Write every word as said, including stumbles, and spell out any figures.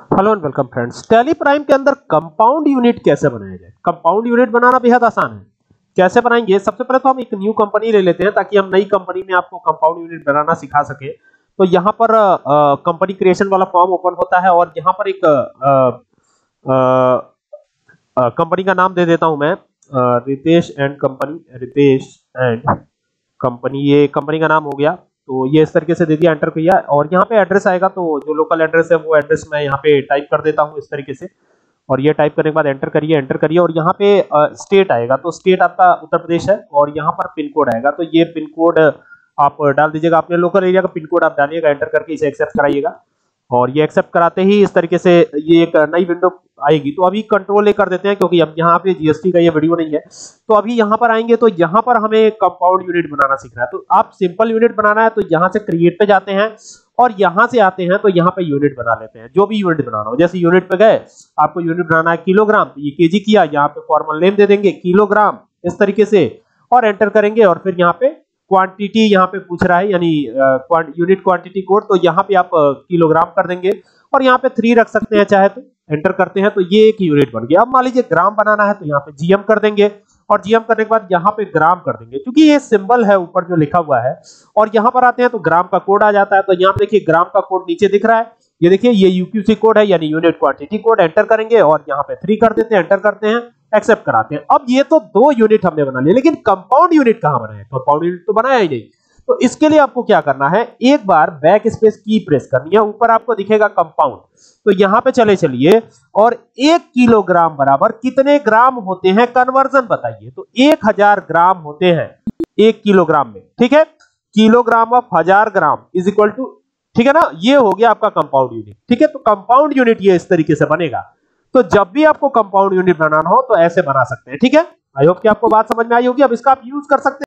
Hello and welcome friends. Tally Prime के अंदर compound unit कैसे बनाया जाए। कंपाउंड यूनिट बनाना बेहद आसान है। कैसे बनाएंगे? सबसे पहले तो हम एक न्यू कंपनी ले लेते हैं ताकि हम नई कंपनी में आपको कंपाउंड यूनिट बनाना सिखा सके। तो यहाँ पर कंपनी क्रिएशन वाला फॉर्म ओपन होता है और यहाँ पर एक कंपनी का नाम दे देता हूं मैं, Ritesh and company. Ritesh and company, ये कंपनी का नाम हो गया। तो ये इस तरीके से दे दिया, एंटर किया और यहाँ पे एड्रेस आएगा। तो जो लोकल एड्रेस है वो एड्रेस मैं यहाँ पे टाइप कर देता हूँ इस तरीके से। और ये टाइप करने के बाद एंटर करिए, एंटर करिए और यहाँ पे स्टेट आएगा। तो स्टेट आपका उत्तर प्रदेश है और यहाँ पर पिन कोड आएगा। तो ये पिन कोड आप डाल दीजिएगा, अपने लोकल एरिया का पिन कोड आप डालिएगा, एंटर करके इसे एक्सेप्ट कराइएगा। और ये एक्सेप्ट कराते ही इस तरीके से ये एक नई विंडो आएगी। तो अभी कंट्रोल ए कर देते हैं क्योंकि अब यहाँ पे जीएसटी का ये वीडियो नहीं है। तो अभी यहाँ पर आएंगे तो यहाँ पर हमें कंपाउंड यूनिट बनाना सीख रहा है। तो आप सिंपल यूनिट बनाना है तो यहाँ से क्रिएट पे जाते हैं और यहाँ से आते हैं तो यहाँ पे यूनिट बना लेते हैं, जो भी यूनिट बनाना हो। जैसे यूनिट पे गए, आपको यूनिट बनाना है किलोग्राम, तो ये केजी किया, यहाँ पे फॉर्मल नेम दे देंगे किलोग्राम इस तरीके से और एंटर करेंगे। और फिर यहाँ पे क्वांटिटी यहाँ पे पूछ रहा है, यानी यूनिट क्वांटिटी कोड, तो यहाँ पे आप किलोग्राम कर देंगे और यहाँ पे थ्री रख सकते हैं चाहे तो। एंटर करते हैं तो ये एक यूनिट बन गया। अब मान लीजिए ग्राम बनाना है तो यहाँ पे जीएम कर देंगे और जीएम करने के बाद यहाँ पे ग्राम कर देंगे, क्योंकि ये सिंबल है ऊपर जो लिखा हुआ है। और यहाँ पर आते हैं तो ग्राम का कोड आ जाता है। तो यहाँ पे देखिए ग्राम का कोड नीचे दिख रहा है, ये देखिए ये यूक्यूसी कोड है, यानी यूनिट क्वांटिटी कोड। एंटर करेंगे और यहाँ पे थ्री कर देते हैं, एंटर करते हैं, एक्सेप्ट कराते हैं। अब ये तो दो यूनिट हमने बना लिया, लेकिन कंपाउंड यूनिट कहां बनाया? कंपाउंड यूनिट तो बनाया ही नहीं। तो इसके लिए आपको क्या करना है, एक बार बैक स्पेस की प्रेस करनी है, ऊपर आपको दिखेगा कंपाउंड। तो यहां पे चले चलिए और एक किलोग्राम बराबर कितने ग्राम होते हैं, कन्वर्जन बताइए। तो एक हजार ग्राम होते हैं एक किलोग्राम में, ठीक है। किलोग्राम ऑफ हजार ग्राम इज इक्वल टू, ठीक है ना, ये हो गया आपका कंपाउंड यूनिट, ठीक है। तो कंपाउंड यूनिट ये इस तरीके से बनेगा। तो जब भी आपको कंपाउंड यूनिट बनाना हो तो ऐसे बना सकते हैं, ठीक है। आई होप कि आपको बात समझ में आई होगी। अब इसका आप यूज कर सकते हैं।